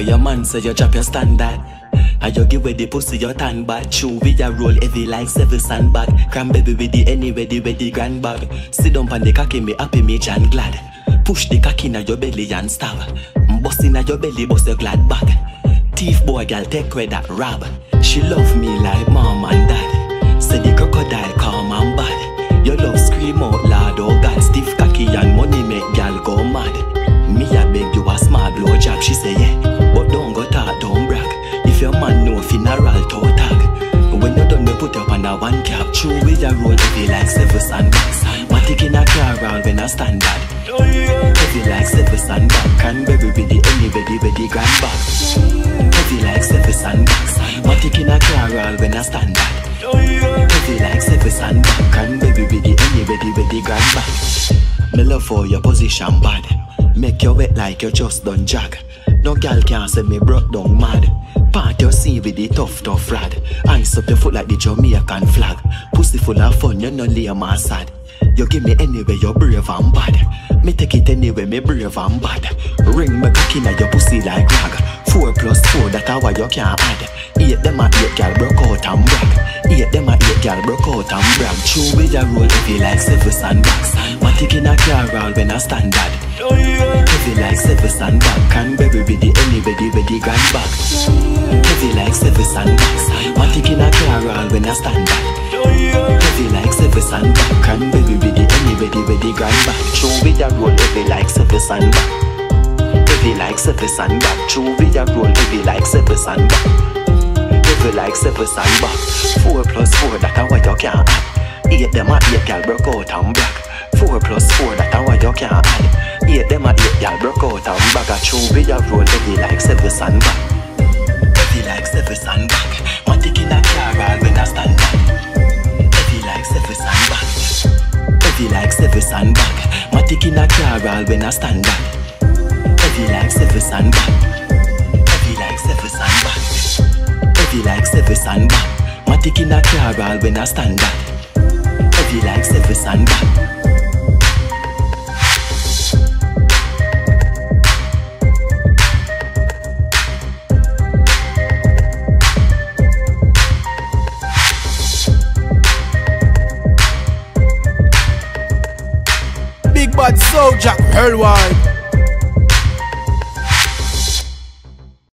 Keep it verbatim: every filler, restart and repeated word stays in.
your man say you drop your standard. And you give away the pussy your tan bad. Chew with your roll heavy like seven sandbag. Cram baby with the any ready with the grand bag. Sit down on the cocky me happy me and glad. Push the cocky in your belly and stab. Bust in your belly bust your glad bag. Thief boy girl take away that rob. She love me like mom and dad. Say the crocodile calm and bad. Your love scream out loud, oh God. Stiff cocky and money make girl go mad. Me a beg you a smart blow job. She say yeah, but don't go talk, don't brag. If your man know funeral toe tag. When you done you put up on a one cap. True with your road heavy like seven sandbags. Matic in a car round when I stand bad. Heavy like seven sandbags. Canberry with the anybody with the grand bag. Heavy like seven sandbags. Matic in a car round when I stand bad. Heavy like seven sandbags. Canberry with the anybody with the grand bag. Me love for your position bad. Make you wet like you just done jag. No girl can say me broke down mad. Part your sea with the tough tough rad. Ice up your foot like the Jamaican flag. Pussy full of fun, you no lame and sad. You give me anyway, you're brave and bad. Me take it anyway, me brave and bad. Ring me cocky in your pussy like rag. Four plus four, that's how you can't add. Eight them a eight, girl broke out and brag. Eight them a eight, girl broke out and brag. True with a roll heavy like seven sandbags. Matic in a car roll when I stand bad. Heavy like seven sandbags. Canberry with the anybody with the grand bag. Heavy like seven sandbags. Matic in a car roll when I stand bad. Heavy like seven sandbags. Canberry with the anybody with the grand bag. True with a roll heavy like seven sandbags. Heavy like seven sandbag. True with a roll heavy like seven sandbag. Heavy like seven sandbag. Four plus four, that's how you can't add. Eight them a eight, girl broke out and brag. Four plus four, that's how you can't add. Eight them a eight, girl broke out and brag. True with a roll heavy like seven sandbag. Heavy like seven sandbag. Matic in a car roll when I stand back. Heavy like seven sandbag. Heavy like seven sandbag. Matic in a car roll when I stand back. Heavy like seven sandbag. Heavy like seven sandbag. Heavy like seven sandbag. Matic in a car roll when I stand back. Heavy like seven sandbag. Big bad soldier worldwide.